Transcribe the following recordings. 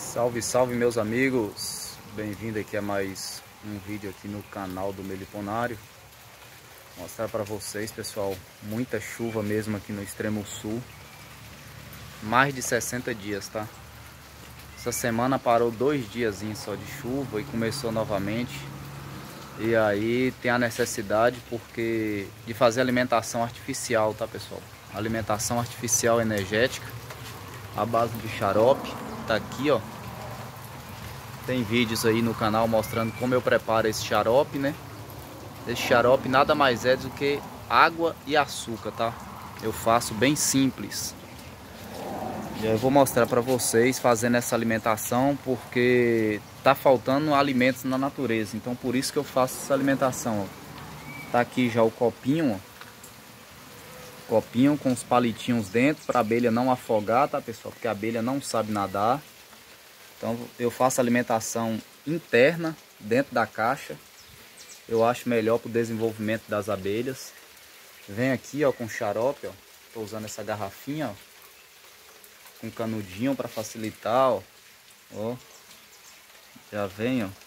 Salve, salve meus amigos, bem-vindo aqui a mais um vídeo aqui no canal do Meliponário. Vou mostrar para vocês, pessoal, muita chuva mesmo aqui no extremo sul. Mais de 60 dias, tá? Essa semana parou 2 diazinhos só de chuva e começou novamente. E aí tem a necessidade de fazer alimentação artificial, tá, pessoal? Alimentação artificial energética à base de xarope. Tá aqui, ó. Tem vídeos aí no canal mostrando como eu preparo esse xarope, né? Esse xarope nada mais é do que água e açúcar, tá? Eu faço bem simples. E eu vou mostrar para vocês fazendo essa alimentação, porque tá faltando alimentos na natureza. Então por isso que eu faço essa alimentação, ó. Tá aqui já o copinho, ó. Copinho com os palitinhos dentro para a abelha não afogar, tá, pessoal? Porque a abelha não sabe nadar. Então eu faço alimentação interna dentro da caixa. Eu acho melhor para o desenvolvimento das abelhas. Vem aqui, ó, com xarope, ó. Tô usando essa garrafinha, ó, com canudinho para facilitar, ó. Ó. Já vem, ó.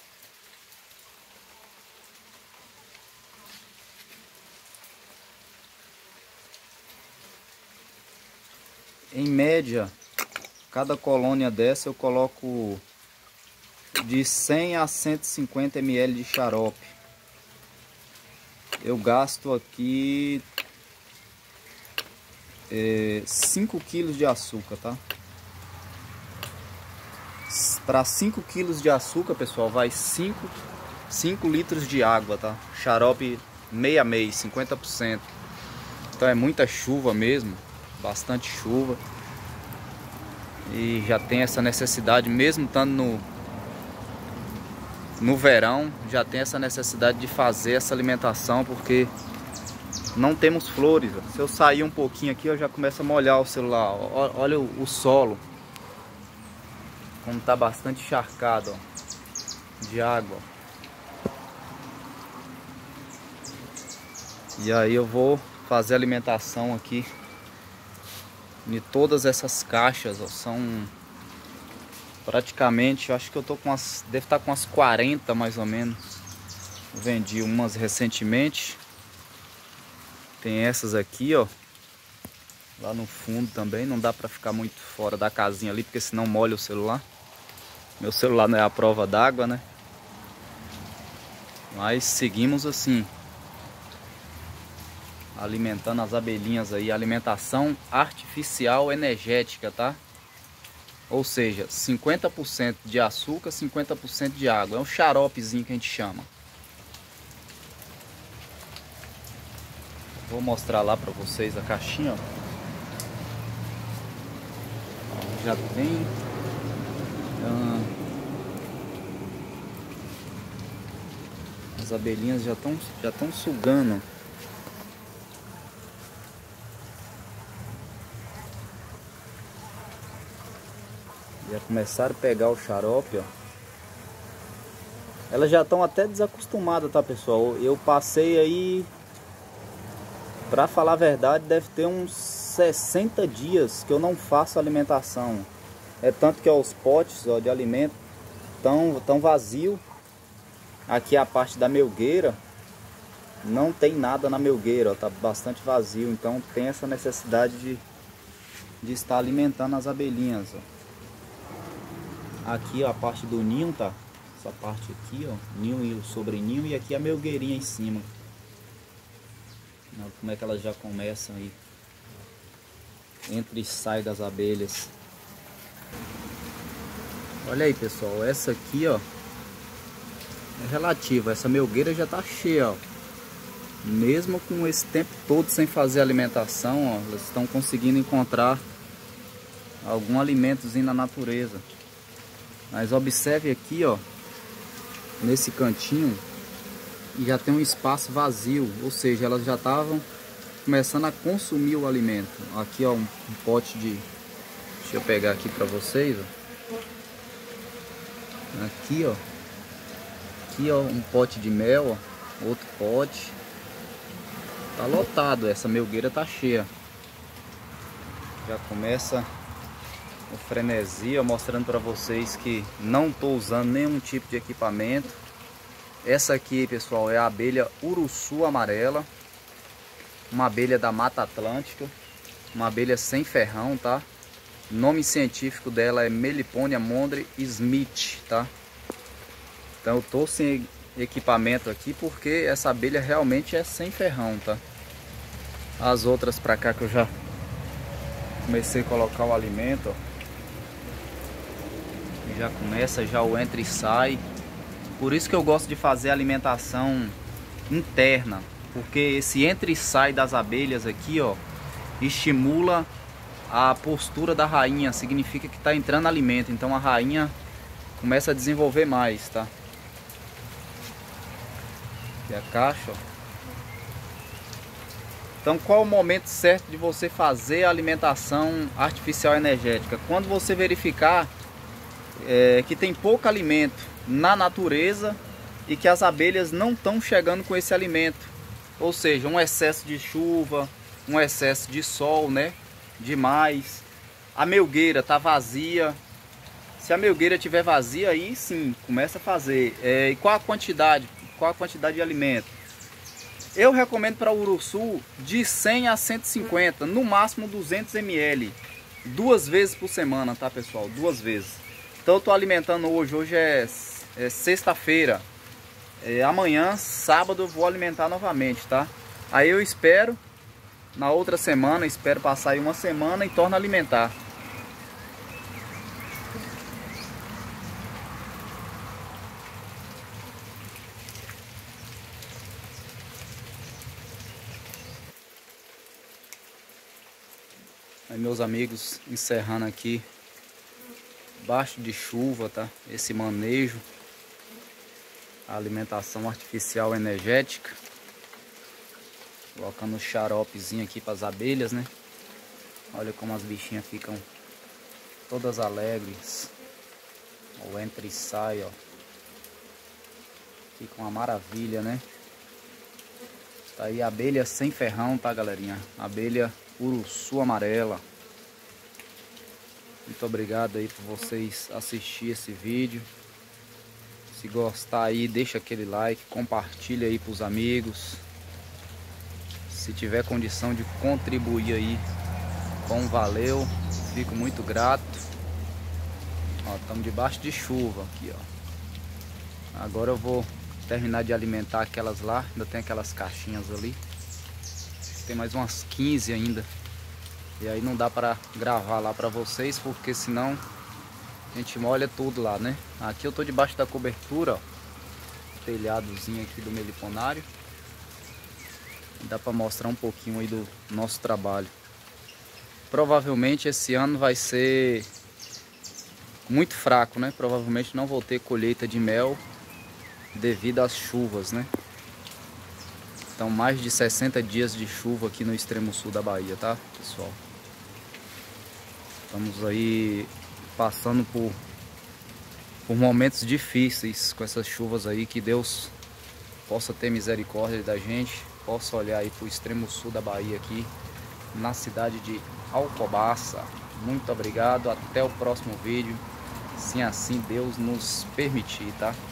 Em média, cada colônia dessa eu coloco de 100 a 150 ml de xarope. Eu gasto aqui 5 kg de açúcar, tá? Para 5 kg de açúcar, pessoal, vai 5 litros de água, tá? Xarope meia, 50%. Então é muita chuva mesmo, bastante chuva. E já tem essa necessidade, mesmo estando no verão, já tem essa necessidade de fazer essa alimentação, porque não temos flores. Se eu sair um pouquinho aqui, eu já começo a molhar o celular. Olha o solo, como está bastante encharcado, ó, de água. E aí eu vou fazer a alimentação aqui de todas essas caixas, ó. São praticamente, eu acho que eu tô com deve estar com umas 40 mais ou menos. Eu vendi umas recentemente. Tem essas aqui, ó, lá no fundo também. Não dá para ficar muito fora da casinha ali, porque senão molha o celular. Meu celular não é a prova d'água, né? Mas seguimos assim, alimentando as abelhinhas aí. Alimentação artificial energética, tá? Ou seja, 50% de açúcar, 50% de água. É um xaropezinho que a gente chama. Vou mostrar lá pra vocês a caixinha, ó. Já tem as abelhinhas já estão sugando. Já começaram a pegar o xarope, ó. Elas já estão até desacostumadas, tá, pessoal? Eu passei aí, pra falar a verdade, deve ter uns 60 dias que eu não faço alimentação. É tanto que, ó, os potes, ó, de alimento tão vazio. Aqui a parte da melgueira, não tem nada na melgueira, ó, tá bastante vazio. Então tem essa necessidade de estar alimentando as abelhinhas, ó. Aqui, ó, a parte do ninho, tá? Essa parte aqui, ó, ninho e o sobreninho, e aqui a melgueirinha em cima. Olha como é que elas já começam aí. Entra e sai das abelhas. Olha aí, pessoal, essa aqui, ó, é relativa. Essa melgueira já tá cheia, ó. Mesmo com esse tempo todo sem fazer alimentação, ó, elas estão conseguindo encontrar algum alimentozinho na natureza. Mas observe aqui, ó, nesse cantinho, já tem um espaço vazio, ou seja, elas já estavam começando a consumir o alimento. Aqui, ó, um pote de... Deixa eu pegar aqui para vocês, ó. Aqui, ó. Aqui, ó, um pote de mel, ó. Outro pote. Tá lotado, essa melgueira tá cheia. Já começa o frenesi, ó, mostrando para vocês que não estou usando nenhum tipo de equipamento. Essa aqui, pessoal, é a abelha uruçu amarela, uma abelha da Mata Atlântica, uma abelha sem ferrão, tá? O nome científico dela é Meliponia mondre Smith, tá? Então eu tô sem equipamento aqui porque essa abelha realmente é sem ferrão, tá? As outras pra cá que eu já comecei a colocar o alimento, ó. Já começa já o entra e sai. Por isso que eu gosto de fazer alimentação interna, porque esse entra e sai das abelhas aqui, ó, estimula a postura da rainha, significa que está entrando alimento, então a rainha começa a desenvolver mais, tá? Aqui a caixa, ó. Então qual o momento certo de você fazer a alimentação artificial energética? Quando você verificar que tem pouco alimento na natureza e que as abelhas não estão chegando com esse alimento, ou seja, um excesso de chuva, um excesso de sol, né? Demais. A melgueira está vazia. Se a melgueira estiver vazia, aí sim, começa a fazer. E qual a quantidade? Qual a quantidade de alimento? Eu recomendo para o uruçu de 100 a 150, no máximo 200 ml, 2 vezes por semana, tá, pessoal? 2 vezes. Então eu estou alimentando hoje é sexta-feira. Amanhã, sábado, eu vou alimentar novamente, tá? Aí eu espero, na outra semana, espero passar aí uma semana e torno a alimentar. Aí, meus amigos, encerrando aqui, baixo de chuva, tá? Esse manejo, a alimentação artificial energética. Colocando o xaropezinho aqui para as abelhas, né? Olha como as bichinhas ficam todas alegres. O entra e sai, ó. Fica uma maravilha, né? Tá aí a abelha sem ferrão, tá, galerinha? Abelha uruçu amarela. Muito obrigado aí por vocês assistirem esse vídeo. Se gostar aí, deixa aquele like, compartilha aí para os amigos. Se tiver condição de contribuir aí com valeu, fico muito grato. Ó, estamos debaixo de chuva aqui, ó. Agora eu vou terminar de alimentar aquelas lá. Ainda tem aquelas caixinhas ali. Tem mais umas 15 ainda. E aí não dá para gravar lá para vocês, porque senão a gente molha tudo lá, né? Aqui eu tô debaixo da cobertura, ó. Telhadozinho aqui do meliponário. Dá para mostrar um pouquinho aí do nosso trabalho. Provavelmente esse ano vai ser muito fraco, né? Provavelmente não vou ter colheita de mel devido às chuvas, né? Então mais de 60 dias de chuva aqui no extremo sul da Bahia, tá, pessoal? Estamos aí passando por momentos difíceis com essas chuvas aí. Que Deus possa ter misericórdia da gente, possa olhar aí para o extremo sul da Bahia aqui, na cidade de Alcobaça. Muito obrigado, até o próximo vídeo, se assim Deus nos permitir, tá?